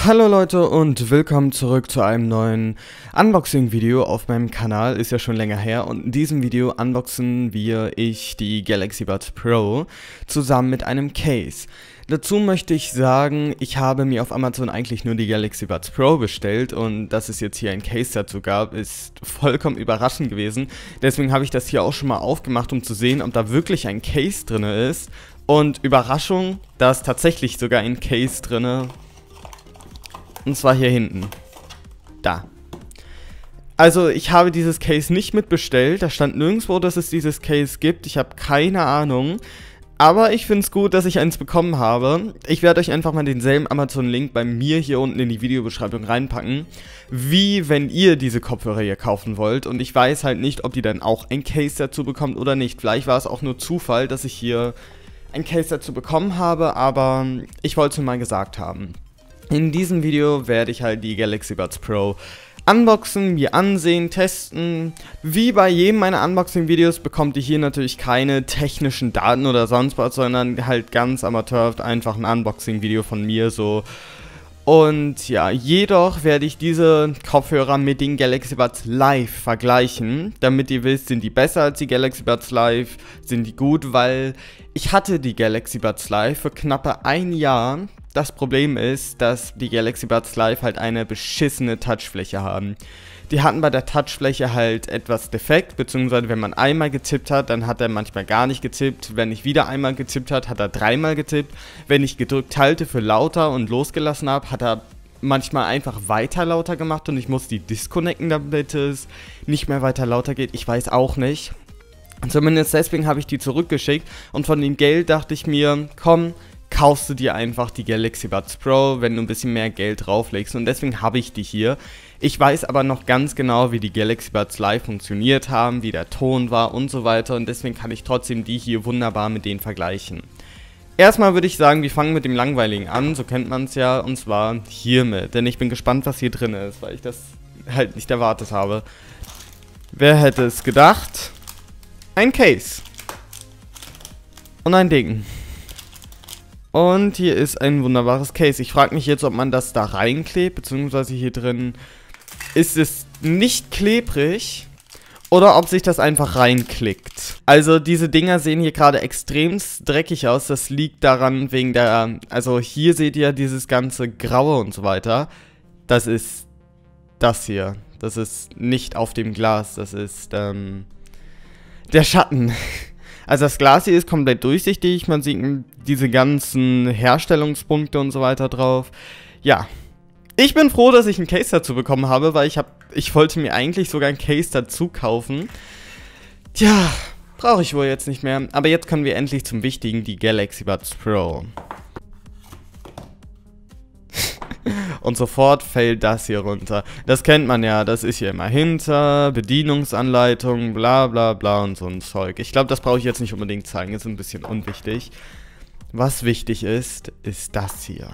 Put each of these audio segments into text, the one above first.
Hallo Leute und willkommen zurück zu einem neuen Unboxing-Video auf meinem Kanal. Ist ja schon länger her und in diesem Video unboxen ich die Galaxy Buds Pro zusammen mit einem Case. Dazu möchte ich sagen, ich habe mir auf Amazon eigentlich nur die Galaxy Buds Pro bestellt und dass es jetzt hier ein Case dazu gab, ist vollkommen überraschend gewesen. Deswegen habe ich das hier auch schon mal aufgemacht, um zu sehen, ob da wirklich ein Case drin ist. Und Überraschung, da ist tatsächlich sogar ein Case drin. Und zwar hier hinten. Da. Also ich habe dieses Case nicht mitbestellt. Da stand nirgendwo, dass es dieses Case gibt. Ich habe keine Ahnung. Aber ich finde es gut, dass ich eins bekommen habe. Ich werde euch einfach mal denselben Amazon-Link bei mir hier unten in die Videobeschreibung reinpacken. Wie wenn ihr diese Kopfhörer hier kaufen wollt. Und ich weiß halt nicht, ob ihr dann auch ein Case dazu bekommt oder nicht. Vielleicht war es auch nur Zufall, dass ich hier ein Case dazu bekommen habe. Aber ich wollte es mal gesagt haben. In diesem Video werde ich halt die Galaxy Buds Pro unboxen, mir ansehen, testen. Wie bei jedem meiner Unboxing-Videos bekommt ihr hier natürlich keine technischen Daten oder sonst was, sondern halt ganz amateurhaft einfach ein Unboxing-Video von mir so. Und ja, jedoch werde ich diese Kopfhörer mit den Galaxy Buds Live vergleichen, damit ihr wisst, sind die besser als die Galaxy Buds Live, sind die gut, weil ich hatte die Galaxy Buds Live für knappe ein Jahr. Das Problem ist, dass die Galaxy Buds Live halt eine beschissene Touchfläche haben. Die hatten bei der Touchfläche halt etwas defekt, beziehungsweise wenn man einmal getippt hat, dann hat er manchmal gar nicht getippt. Wenn ich wieder einmal getippt hat, hat er dreimal getippt. Wenn ich gedrückt halte für lauter und losgelassen habe, hat er manchmal einfach weiter lauter gemacht und ich muss die disconnecten, damit es nicht mehr weiter lauter geht. Ich weiß auch nicht. Zumindest deswegen habe ich die zurückgeschickt und von dem Geld dachte ich mir, komm, kaufst du dir einfach die Galaxy Buds Pro, wenn du ein bisschen mehr Geld drauflegst und deswegen habe ich die hier. Ich weiß aber noch ganz genau, wie die Galaxy Buds Live funktioniert haben, wie der Ton war und so weiter und deswegen kann ich trotzdem die hier wunderbar mit denen vergleichen. Erstmal würde ich sagen, wir fangen mit dem Langweiligen an, so kennt man es ja, und zwar hiermit, denn ich bin gespannt, was hier drin ist, weil ich das halt nicht erwartet habe. Wer hätte es gedacht? Ein Case. Und ein Ding. Und hier ist ein wunderbares Case. Ich frage mich jetzt, ob man das da reinklebt, beziehungsweise hier drin ist es nicht klebrig oder ob sich das einfach reinklickt. Also diese Dinger sehen hier gerade extremst dreckig aus. Das liegt daran wegen der, also hier seht ihr dieses ganze Graue und so weiter. Das ist das hier. Das ist nicht auf dem Glas, das ist der Schatten. Also das Glas hier ist komplett durchsichtig, man sieht diese ganzen Herstellungspunkte und so weiter drauf. Ja, ich bin froh, dass ich ein Case dazu bekommen habe, weil ich wollte mir eigentlich sogar ein Case dazu kaufen. Tja, brauche ich wohl jetzt nicht mehr. Aber jetzt kommen wir endlich zum Wichtigen, die Galaxy Buds Pro. Und sofort fällt das hier runter. Das kennt man ja, das ist hier immer hinter, Bedienungsanleitung, bla bla bla und so ein Zeug. Ich glaube, das brauche ich jetzt nicht unbedingt zeigen, ist ein bisschen unwichtig. Was wichtig ist, ist das hier.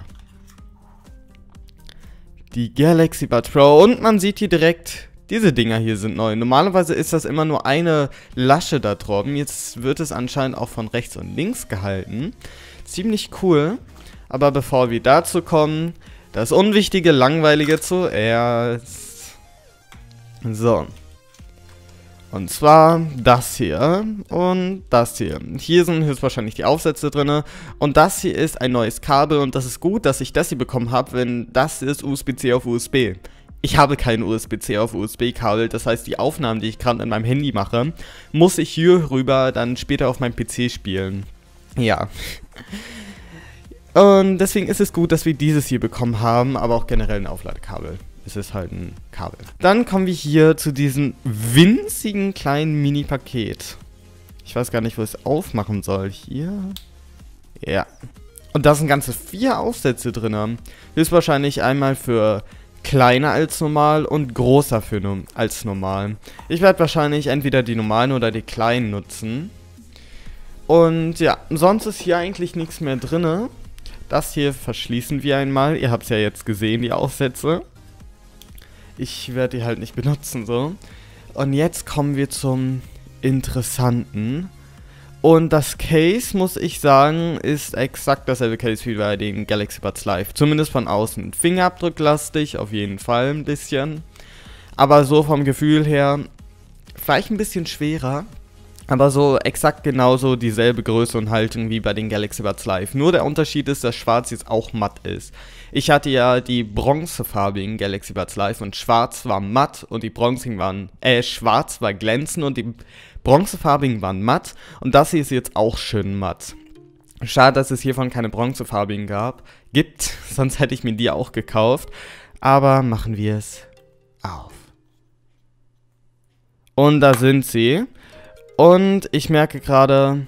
Die Galaxy Buds Pro und man sieht hier direkt, diese Dinger hier sind neu. Normalerweise ist das immer nur eine Lasche da drüben, jetzt wird es anscheinend auch von rechts und links gehalten. Ziemlich cool, aber bevor wir dazu kommen, das Unwichtige, Langweilige zuerst. So. Und zwar das hier und das hier. Hier sind höchstwahrscheinlich die Aufsätze drin. Und das hier ist ein neues Kabel und das ist gut, dass ich das hier bekommen habe, wenn das ist USB-C auf USB. Ich habe kein USB-C auf USB-Kabel, das heißt die Aufnahmen, die ich gerade in meinem Handy mache, muss ich hier rüber dann später auf meinem PC spielen. Ja. Und deswegen ist es gut, dass wir dieses hier bekommen haben, aber auch generell ein Aufladekabel. Es ist halt ein Kabel. Dann kommen wir hier zu diesem winzigen kleinen Mini-Paket. Ich weiß gar nicht, wo ich es aufmachen soll. Hier. Ja. Und da sind ganze 4 Aufsätze drin. Höchstwahrscheinlich einmal für kleiner als normal und großer als normal. Ich werde wahrscheinlich entweder die normalen oder die kleinen nutzen. Und ja, sonst ist hier eigentlich nichts mehr drin. Das hier verschließen wir einmal. Ihr habt es ja jetzt gesehen, die Aufsätze. Ich werde die halt nicht benutzen, so. Und jetzt kommen wir zum Interessanten. Und das Case, muss ich sagen, ist exakt dasselbe Case wie bei den Galaxy Buds Live. Zumindest von außen. Fingerabdrucklastig, auf jeden Fall ein bisschen. Aber so vom Gefühl her, vielleicht ein bisschen schwerer. Aber so exakt genauso dieselbe Größe und Haltung wie bei den Galaxy Buds Live. Nur der Unterschied ist, dass Schwarz jetzt auch matt ist. Ich hatte ja die bronzefarbigen Galaxy Buds Live und Schwarz war matt und die bronzigen waren, Schwarz war glänzend und die bronzefarbigen waren matt. Und das hier ist jetzt auch schön matt. Schade, dass es hiervon keine bronzefarbigen gibt, sonst hätte ich mir die auch gekauft. Aber machen wir es auf. Und da sind sie. Und ich merke gerade,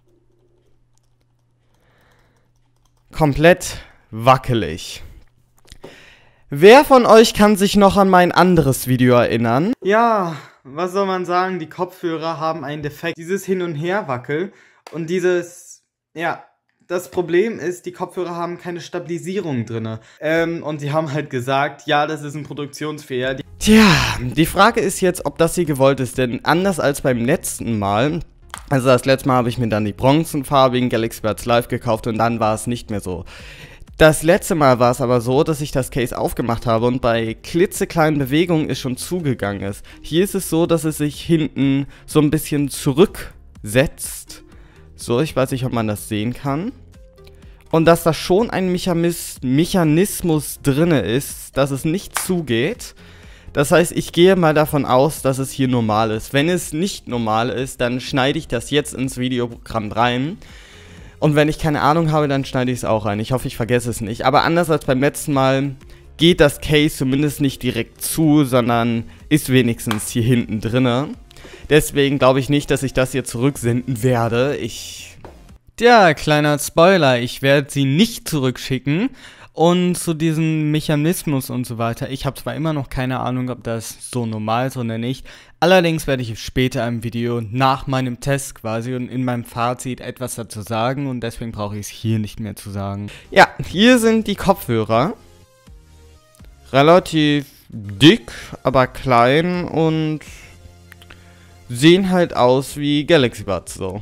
komplett wackelig. Wer von euch kann sich noch an mein anderes Video erinnern? Ja, was soll man sagen, die Kopfhörer haben einen Defekt. Dieses Hin- und Herwackel und dieses, ja, das Problem ist, die Kopfhörer haben keine Stabilisierung drin. Und die haben halt gesagt, ja, das ist ein Produktionsfehler. Tja, die Frage ist jetzt, ob das hier gewollt ist, denn anders als beim letzten Mal, also das letzte Mal habe ich mir dann die bronzenfarbigen Galaxy Buds Live gekauft und dann war es nicht mehr so. Das letzte Mal war es aber so, dass ich das Case aufgemacht habe und bei klitzekleinen Bewegungen es schon zugegangen ist. Hier ist es so, dass es sich hinten so ein bisschen zurücksetzt. So, ich weiß nicht, ob man das sehen kann. Und dass da schon ein Mechanismus drin ist, dass es nicht zugeht. Das heißt, ich gehe mal davon aus, dass es hier normal ist. Wenn es nicht normal ist, dann schneide ich das jetzt ins Videoprogramm rein. Und wenn ich keine Ahnung habe, dann schneide ich es auch rein. Ich hoffe, ich vergesse es nicht. Aber anders als beim letzten Mal geht das Case zumindest nicht direkt zu, sondern ist wenigstens hier hinten drinne. Deswegen glaube ich nicht, dass ich das hier zurücksenden werde. Tja, kleiner Spoiler, ich werde sie nicht zurückschicken. Und zu diesem Mechanismus und so weiter, ich habe zwar immer noch keine Ahnung, ob das so normal ist oder nicht, allerdings werde ich später im Video nach meinem Test quasi und in meinem Fazit etwas dazu sagen und deswegen brauche ich es hier nicht mehr zu sagen. Ja, hier sind die Kopfhörer. Relativ dick, aber klein und sehen halt aus wie Galaxy Buds so.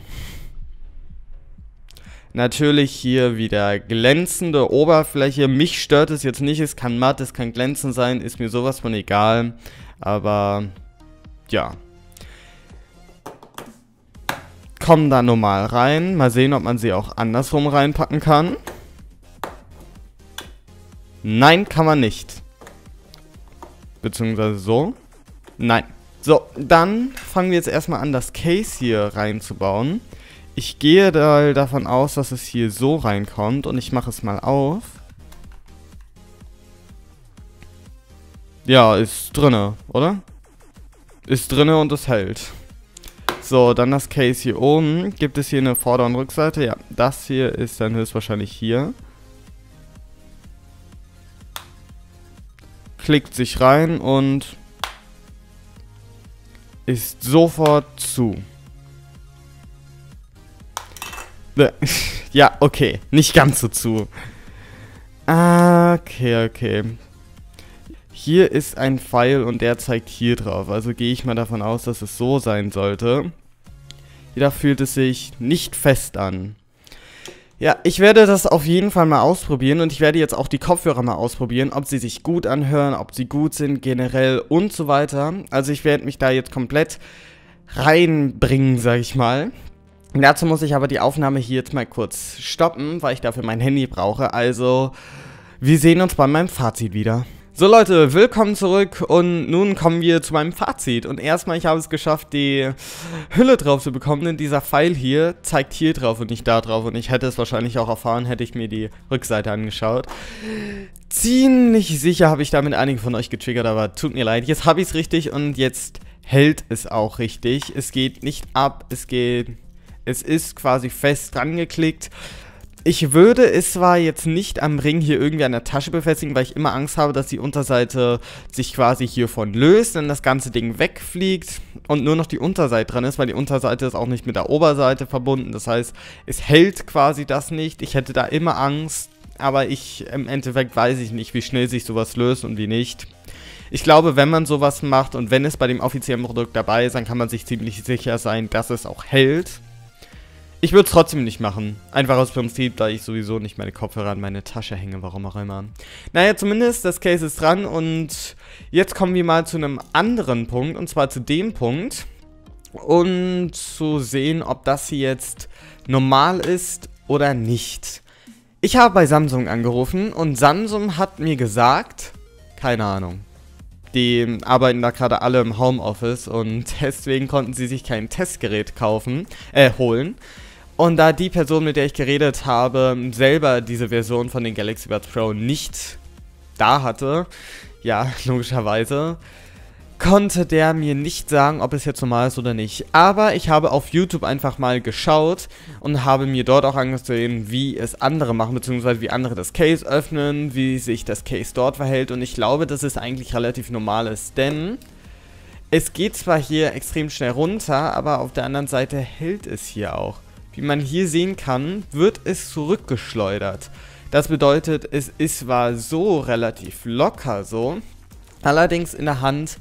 Natürlich hier wieder glänzende Oberfläche. Mich stört es jetzt nicht. Es kann matt, es kann glänzend sein. Ist mir sowas von egal. Aber ja. Kommen da normal rein. Mal sehen, ob man sie auch andersrum reinpacken kann. Nein, kann man nicht. Beziehungsweise so. Nein. So, dann fangen wir jetzt erstmal an, das Case hier reinzubauen. Ich gehe da davon aus, dass es hier so reinkommt und ich mache es mal auf. Ja, ist drinne, oder? Ist drinne und es hält. So, dann das Case hier oben. Gibt es hier eine Vorder- und Rückseite? Ja, das hier ist dann höchstwahrscheinlich hier. Klickt sich rein und ist sofort zu. Ja, okay. Nicht ganz so zu. Okay. Hier ist ein Pfeil und der zeigt hier drauf. Also gehe ich mal davon aus, dass es so sein sollte. Hier fühlt es sich nicht fest an. Ja, ich werde das auf jeden Fall mal ausprobieren und ich werde jetzt auch die Kopfhörer mal ausprobieren, ob sie sich gut anhören, ob sie gut sind generell und so weiter. Also ich werde mich da jetzt komplett reinbringen, sag ich mal. Dazu muss ich aber die Aufnahme hier jetzt mal kurz stoppen, weil ich dafür mein Handy brauche. Also, wir sehen uns bei meinem Fazit wieder. So Leute, willkommen zurück und nun kommen wir zu meinem Fazit. Und erstmal, ich habe es geschafft, die Hülle drauf zu bekommen, denn dieser Pfeil hier zeigt hier drauf und nicht da drauf. Und ich hätte es wahrscheinlich auch erfahren, hätte ich mir die Rückseite angeschaut. Ziemlich sicher habe ich damit einige von euch getriggert, aber tut mir leid. Jetzt habe ich es richtig und jetzt hält es auch richtig. Es geht nicht ab, es ist quasi fest rangeklickt. Ich würde es zwar jetzt nicht am Ring hier irgendwie an der Tasche befestigen, weil ich immer Angst habe, dass die Unterseite sich quasi hiervon löst, dann das ganze Ding wegfliegt und nur noch die Unterseite dran ist, weil die Unterseite ist auch nicht mit der Oberseite verbunden. Das heißt, es hält quasi das nicht. Ich hätte da immer Angst, aber im Endeffekt weiß ich nicht, wie schnell sich sowas löst und wie nicht. Ich glaube, wenn man sowas macht und wenn es bei dem offiziellen Produkt dabei ist, dann kann man sich ziemlich sicher sein, dass es auch hält. Ich würde es trotzdem nicht machen. Einfach aus Prinzip, da ich sowieso nicht meine Kopfhörer an meine Tasche hänge, warum auch immer. Naja, zumindest, das Case ist dran und jetzt kommen wir mal zu einem anderen Punkt, und zwar zu dem Punkt, und zu sehen, ob das hier jetzt normal ist oder nicht. Ich habe bei Samsung angerufen und Samsung hat mir gesagt, keine Ahnung. Die arbeiten da gerade alle im Homeoffice und deswegen konnten sie sich kein Testgerät holen. Und da die Person, mit der ich geredet habe, selber diese Version von den Galaxy Buds Pro nicht da hatte, ja, logischerweise, konnte der mir nicht sagen, ob es jetzt normal ist oder nicht. Aber ich habe auf YouTube einfach mal geschaut und habe mir dort auch angesehen, wie es andere machen, beziehungsweise wie andere das Case öffnen, wie sich das Case dort verhält. Und ich glaube, dass es eigentlich relativ normal ist, denn es geht zwar hier extrem schnell runter, aber auf der anderen Seite hält es hier auch. Wie man hier sehen kann, wird es zurückgeschleudert. Das bedeutet, es ist zwar so relativ locker so, allerdings in der Hand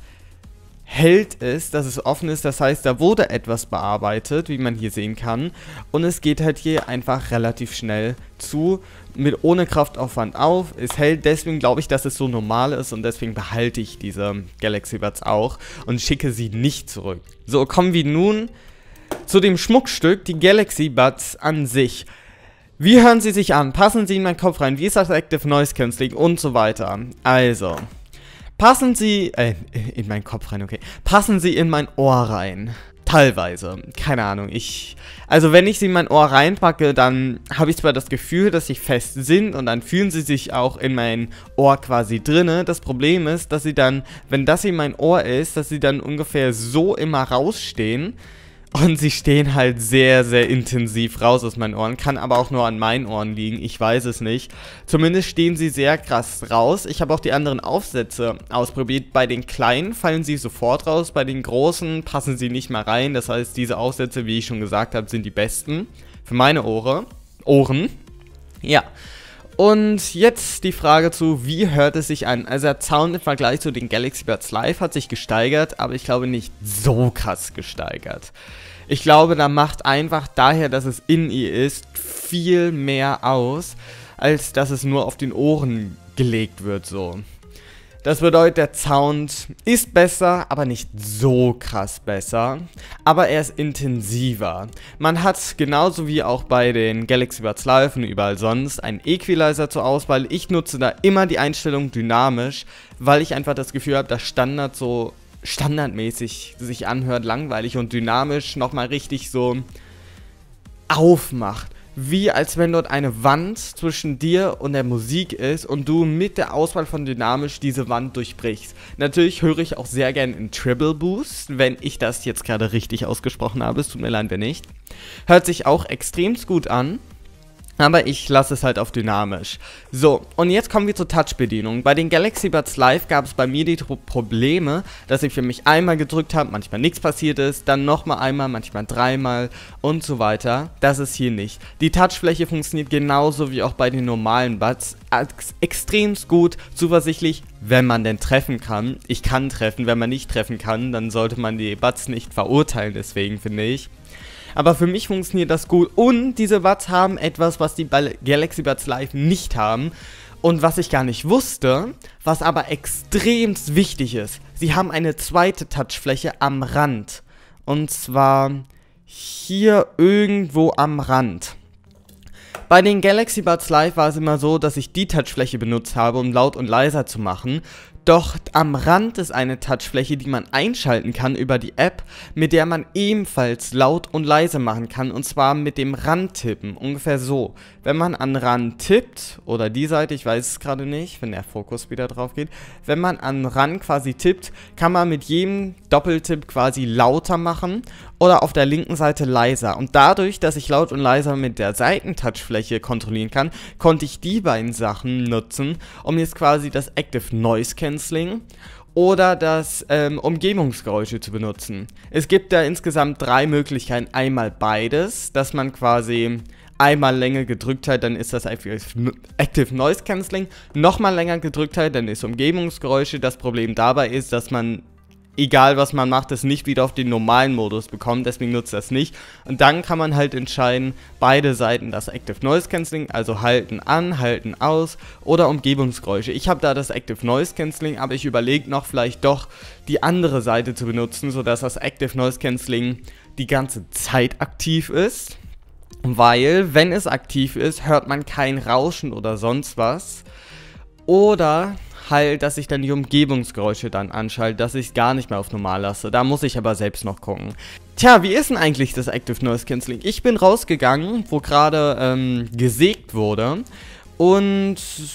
hält es, dass es offen ist. Das heißt, da wurde etwas bearbeitet, wie man hier sehen kann. Und es geht halt hier einfach relativ schnell zu, ohne Kraftaufwand auf. Es hält, deswegen glaube ich, dass es so normal ist und deswegen behalte ich diese Galaxy Buds auch und schicke sie nicht zurück. So, kommen wir nun zu dem Schmuckstück, die Galaxy Buds an sich. Wie hören sie sich an? Passen sie in meinen Kopf rein? Wie ist das Active Noise Cancelling? Und so weiter. Also, passen sie, in meinen Kopf rein, okay. Passen sie in mein Ohr rein? Teilweise. Keine Ahnung. Also wenn ich sie in mein Ohr reinpacke, dann habe ich zwar das Gefühl, dass sie fest sind und dann fühlen sie sich auch in mein Ohr quasi drinne. Das Problem ist, dass sie dann, wenn das in mein Ohr ist, dass sie dann ungefähr so immer rausstehen. Und sie stehen halt sehr, sehr intensiv raus aus meinen Ohren. Kann aber auch nur an meinen Ohren liegen. Ich weiß es nicht. Zumindest stehen sie sehr krass raus. Ich habe auch die anderen Aufsätze ausprobiert. Bei den kleinen fallen sie sofort raus. Bei den großen passen sie nicht mal rein. Das heißt, diese Aufsätze, wie ich schon gesagt habe, sind die besten. Für meine Ohren. Ja. Und jetzt die Frage zu, wie hört es sich an? Also der Sound im Vergleich zu den Galaxy Buds Live hat sich gesteigert, aber ich glaube nicht so krass gesteigert. Ich glaube, da macht einfach daher, dass es in ihr ist, viel mehr aus, als dass es nur auf den Ohren gelegt wird, so. Das bedeutet, der Sound ist besser, aber nicht so krass besser. Aber er ist intensiver. Man hat genauso wie auch bei den Galaxy Buds Live und überall sonst einen Equalizer zur Auswahl. Ich nutze da immer die Einstellung dynamisch, weil ich einfach das Gefühl habe, dass Standard so standardmäßig sich anhört, langweilig und dynamisch nochmal richtig so aufmacht. Wie als wenn dort eine Wand zwischen dir und der Musik ist und du mit der Auswahl von dynamisch diese Wand durchbrichst. Natürlich höre ich auch sehr gern in Treble Boost, wenn ich das jetzt gerade richtig ausgesprochen habe. Es tut mir leid, wenn nicht. Hört sich auch extrem gut an. Aber ich lasse es halt auf dynamisch. So, und jetzt kommen wir zur Touch-Bedienung. Bei den Galaxy Buds Live gab es bei mir die Probleme, dass ich für mich einmal gedrückt habe, manchmal nichts passiert ist, dann nochmal einmal, manchmal dreimal und so weiter. Das ist hier nicht. Die Touchfläche funktioniert genauso wie auch bei den normalen Buds. Extrem gut, zuversichtlich, wenn man denn treffen kann. Ich kann treffen, wenn man nicht treffen kann, dann sollte man die Buds nicht verurteilen, deswegen finde ich. Aber für mich funktioniert das gut und diese Buds haben etwas, was die Galaxy Buds Live nicht haben und was ich gar nicht wusste, was aber extrem wichtig ist. Sie haben eine zweite Touchfläche am Rand und zwar hier irgendwo am Rand. Bei den Galaxy Buds Live war es immer so, dass ich die Touchfläche benutzt habe, um laut und leiser zu machen. Doch am Rand ist eine Touchfläche, die man einschalten kann über die App, mit der man ebenfalls laut und leise machen kann, und zwar mit dem Randtippen, ungefähr so. Wenn man an Rand tippt, oder die Seite, ich weiß es gerade nicht, wenn der Fokus wieder drauf geht, wenn man an Rand quasi tippt, kann man mit jedem Doppeltipp quasi lauter machen oder auf der linken Seite leiser. Und dadurch, dass ich laut und leiser mit der Seitentouchfläche kontrollieren kann, konnte ich die beiden Sachen nutzen, um jetzt quasi das Active Noise Cancelling oder das Umgebungsgeräusche zu benutzen. Es gibt da insgesamt 3 Möglichkeiten. Einmal beides, dass man quasi einmal länger gedrückt hat, dann ist das Active Noise Cancelling. Nochmal länger gedrückt hat, dann ist Umgebungsgeräusche. Das Problem dabei ist, dass man egal was man macht, es nicht wieder auf den normalen Modus bekommt, deswegen nutzt das nicht. Und dann kann man halt entscheiden, beide Seiten das Active Noise Cancelling, also halten an, halten aus oder Umgebungsgeräusche. Ich habe da das Active Noise Cancelling, aber ich überlege noch vielleicht doch die andere Seite zu benutzen, sodass das Active Noise Cancelling die ganze Zeit aktiv ist. Weil, wenn es aktiv ist, hört man kein Rauschen oder sonst was. Oder halt, dass ich dann die Umgebungsgeräusche dann anschalte, dass ich es gar nicht mehr auf normal lasse. Da muss ich aber selbst noch gucken. Tja, wie ist denn eigentlich das Active Noise Cancelling? Ich bin rausgegangen, wo gerade gesägt wurde. Und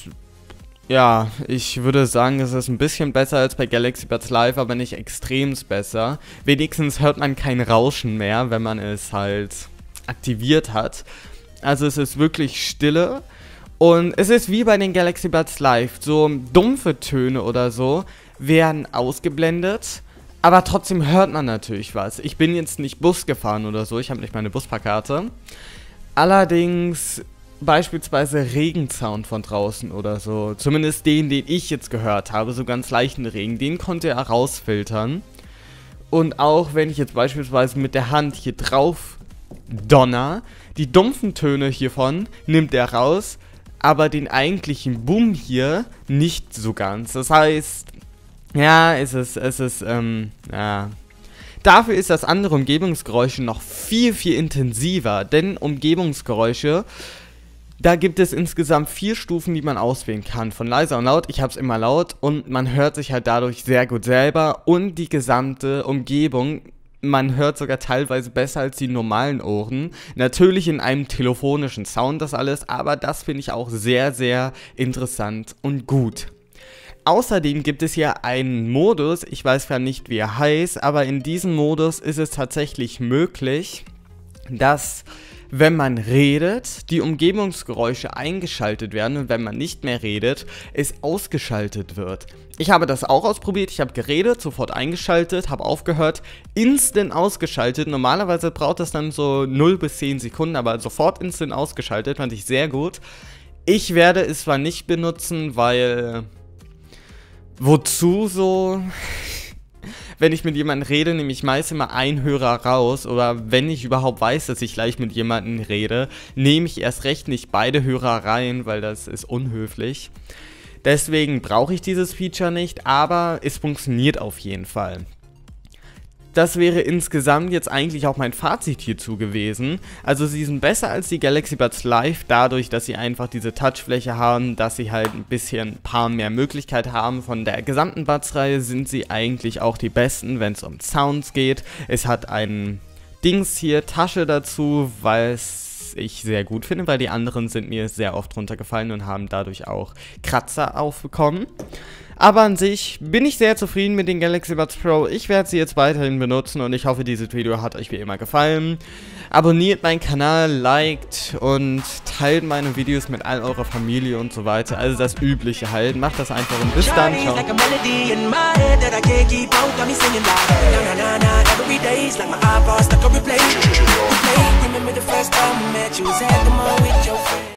ja, ich würde sagen, es ist ein bisschen besser als bei Galaxy Buds Live, aber nicht extremst besser. Wenigstens hört man kein Rauschen mehr, wenn man es halt aktiviert hat. Also es ist wirklich Stille und es ist wie bei den Galaxy Buds Live, so dumpfe Töne oder so werden ausgeblendet, aber trotzdem hört man natürlich was. Ich bin jetzt nicht Bus gefahren oder so, ich habe nicht meine Busfahrkarte. Allerdings beispielsweise Regensound von draußen oder so, zumindest den ich jetzt gehört habe, so ganz leichten Regen, den konnte er rausfiltern. Und auch wenn ich jetzt beispielsweise mit der Hand hier drauf Donner, die dumpfen Töne hiervon nimmt er raus, aber den eigentlichen Boom hier nicht so ganz. Das heißt, ja, ja. Dafür ist das andere Umgebungsgeräusche noch viel, viel intensiver, denn Umgebungsgeräusche, da gibt es insgesamt 4 Stufen, die man auswählen kann. Von leiser und laut, ich habe es immer laut und man hört sich halt dadurch sehr gut selber und die gesamte Umgebung. Man hört sogar teilweise besser als die normalen Ohren. Natürlich in einem telefonischen Sound das alles, aber das finde ich auch sehr, sehr interessant und gut. Außerdem gibt es hier einen Modus, ich weiß gar nicht, wie er heißt, aber in diesem Modus ist es tatsächlich möglich, dass, wenn man redet, die Umgebungsgeräusche eingeschaltet werden und wenn man nicht mehr redet, es ausgeschaltet wird. Ich habe das auch ausprobiert, ich habe geredet, sofort eingeschaltet, habe aufgehört, instant ausgeschaltet. Normalerweise braucht das dann so 0 bis 10 Sekunden, aber sofort instant ausgeschaltet, fand ich sehr gut. Ich werde es zwar nicht benutzen, weil wozu so? Wenn ich mit jemandem rede, nehme ich meist immer einen Hörer raus oder wenn ich überhaupt weiß, dass ich gleich mit jemandem rede, nehme ich erst recht nicht beide Hörer rein, weil das ist unhöflich. Deswegen brauche ich dieses Feature nicht, aber es funktioniert auf jeden Fall. Das wäre insgesamt jetzt eigentlich auch mein Fazit hierzu gewesen. Also sie sind besser als die Galaxy Buds Live, dadurch, dass sie einfach diese Touchfläche haben, dass sie halt ein paar mehr Möglichkeiten haben. Von der gesamten Buds-Reihe sind sie eigentlich auch die besten, wenn es um Sounds geht. Es hat ein Dings hier, Tasche dazu, was ich sehr gut finde, weil die anderen sind mir sehr oft runtergefallen und haben dadurch auch Kratzer aufbekommen. Aber an sich bin ich sehr zufrieden mit den Galaxy Buds Pro. Ich werde sie jetzt weiterhin benutzen und ich hoffe, dieses Video hat euch wie immer gefallen. Abonniert meinen Kanal, liked und teilt meine Videos mit all eurer Familie und so weiter. Also das Übliche halt. Macht das einfach und bis dann. Ciao.